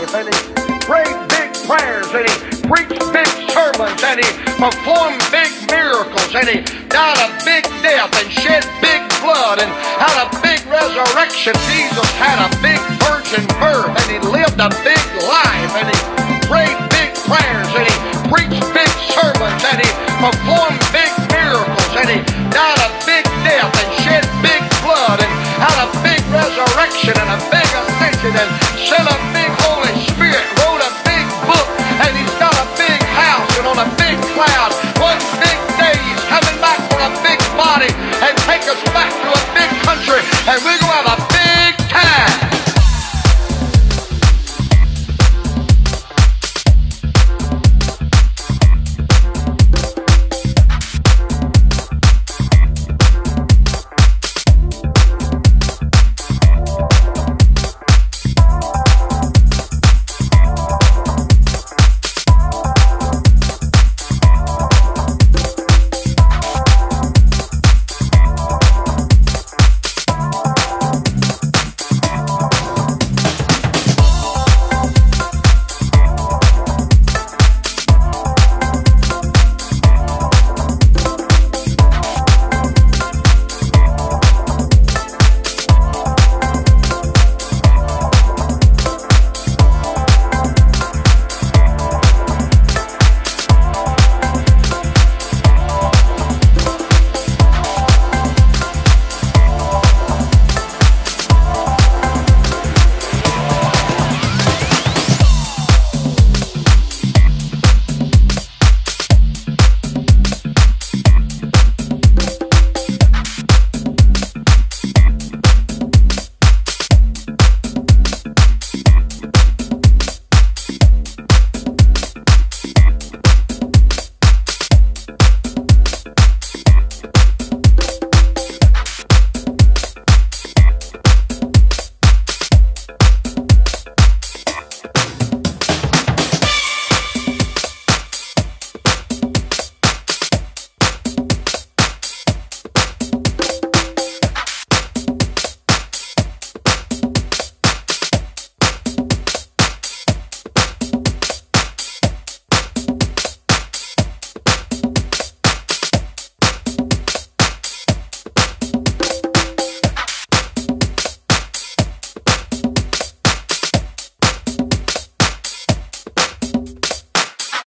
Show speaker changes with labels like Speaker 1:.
Speaker 1: life, and he prayed big prayers, and he preached big sermons, and he performed big miracles, and he died a big death and shed big blood and had a big resurrection. Jesus had a big virgin birth, and he lived a big life, and he prayed big prayers, and he preached big sermons, and he performed big